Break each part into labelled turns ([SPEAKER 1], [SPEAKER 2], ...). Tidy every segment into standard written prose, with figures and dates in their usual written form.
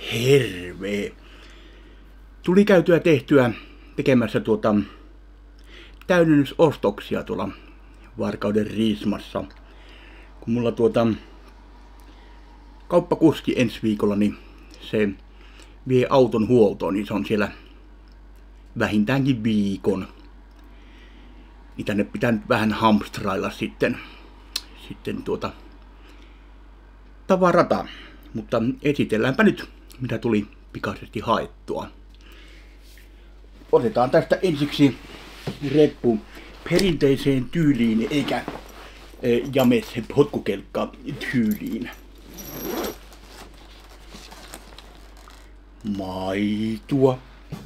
[SPEAKER 1] Herve. Tuli käytyä tehtyä tekemässä täydennysostoksia tuolla Varkauden Riismassa. Kun mulla kauppakuski ensi viikolla, niin se vie auton huoltoon, niin se on siellä vähintäänkin viikon. Niin tänne pitää nyt vähän hamstrailla sitten tavarata. Mutta esitelläänpä nyt, mitä tuli pikaisesti haettua. Otetaan tästä ensiksi reppu perinteiseen tyyliin, eikä James potkukelkka tyyliin. Maitoa.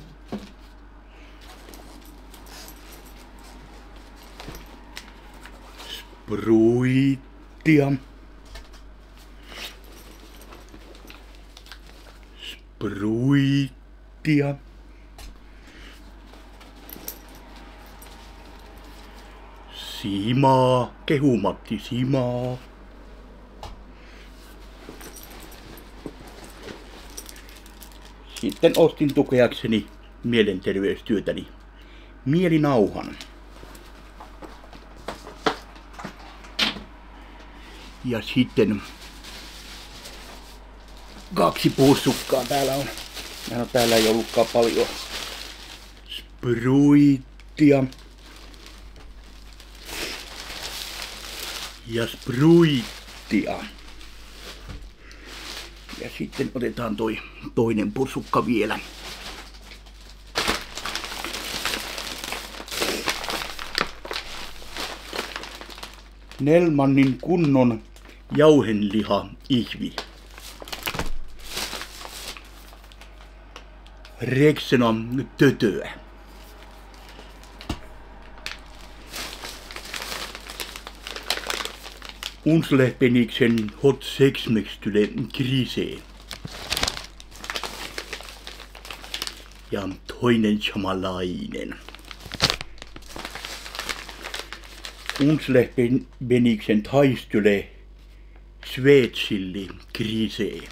[SPEAKER 1] Spruittia. Spruittia. Simaa, kehumatti simaa. Sitten ostin tukeakseni mielenterveystyötäni mielinauhan. Ja sitten 2 pussukkaa täällä on. No, täällä ei ollutkaan paljon. Spruittia. Ja spruittia. Ja sitten otetaan toinen pussukka vielä. Nelmannin kunnon jauhenliha ihvi. Rexena tötöä. Unslähpeniksen hot sexmextyle grisee. Ja toinen samalainen. Unslähpeniksen taistyle Sveitsilli grisee.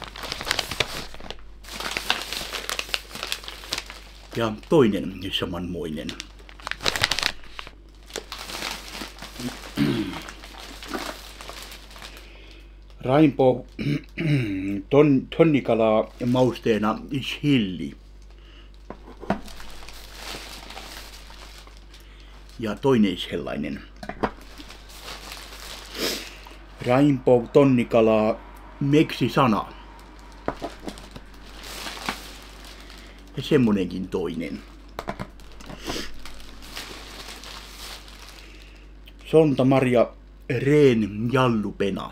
[SPEAKER 1] Ja toinen samanmoinen. Rainbow tonnikalaa mausteena chili. Ja toinen sellainen. Rainbow tonnikalaa meksisana. Ja semmonenkin toinen. Sonta Maria Reen jallupena.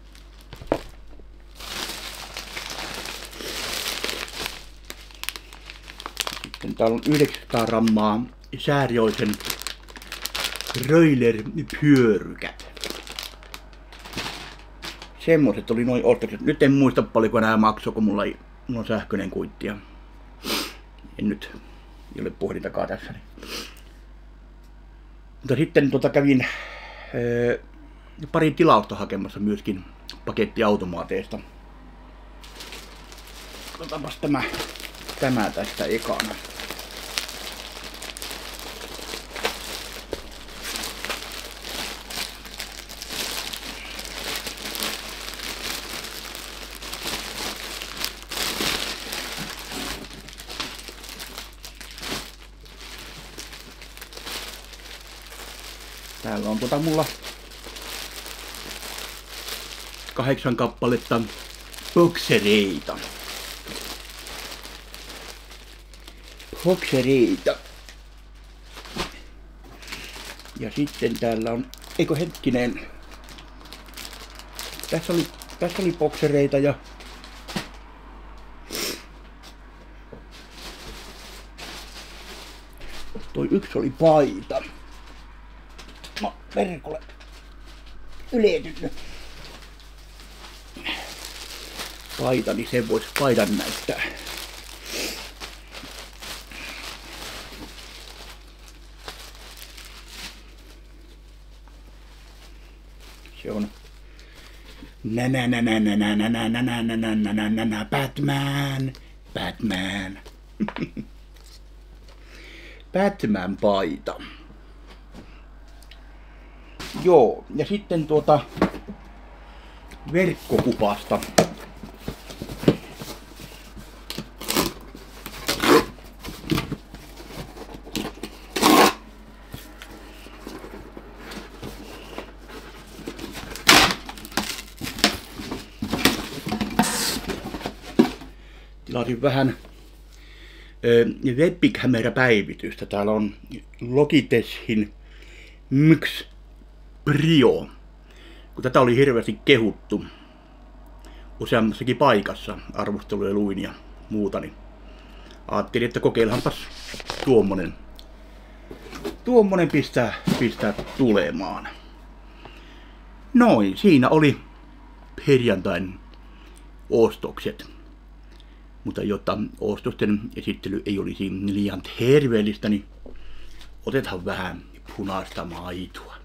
[SPEAKER 1] Sitten täällä on 900 grammaa Säärioisen broilerpyörykät. Semmoset oli noin ostokset. Nyt en muista paljonko nämä maksoi, kun mulla on sähköinen kuitti. En nyt, ei ole puhelintaakaan tässä. Mutta sitten kävin pari tilausta hakemassa myöskin pakettiautomaateista. Otapas tämä tästä ekana. Täällä on mulla 8 kappaletta boksereita. Ja sitten täällä on, eikö hetkinen, tässä oli boksereita ja toi yksi oli paita. No, verkolle yletynyt. Paita, niin sen voisi paidan näyttää. Se on Batman. Batman. Batman paita. Joo, ja sitten verkkokupasta. Tilasin vähän webkamerapäivitystä. Täällä on Logitechin MX Prio. Kun tätä oli hirveästi kehuttu useammassakin paikassa, arvosteluja luin ja muuta, niin ajattelin, että kokeillaanpas tuommoinen pistää tulemaan. Noin, siinä oli perjantain ostokset. Mutta jotta ostosten esittely ei olisi liian terveellistä, niin otetaan vähän punaista maitoa.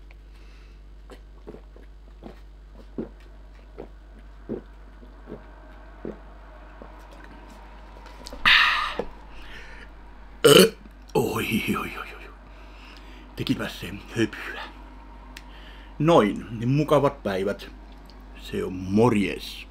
[SPEAKER 1] Oi. Tekipäs se höpyä. Noin, niin mukavat päivät. Se on morjes.